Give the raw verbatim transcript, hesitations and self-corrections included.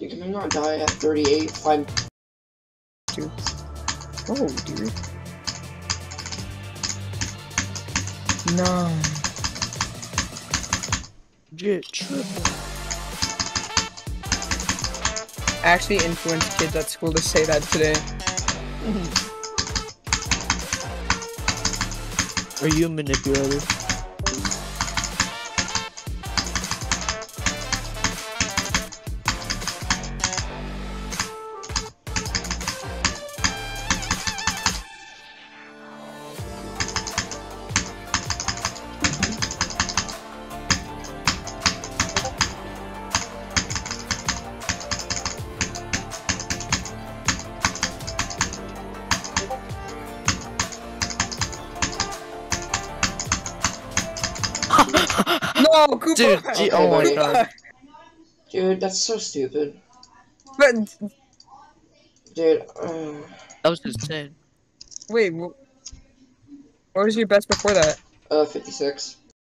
Dude, can I not die at thirty-eight? Five. Dude. Oh, dude. No. Legit triple. I actually influenced kids at school to say that today. Are you a manipulator? No, Cooper! Dude, gee, oh my buddy. god. Dude, that's so stupid. But, Dude, uh... That was insane. wait, wh what was your best before that? Uh, fifty-six.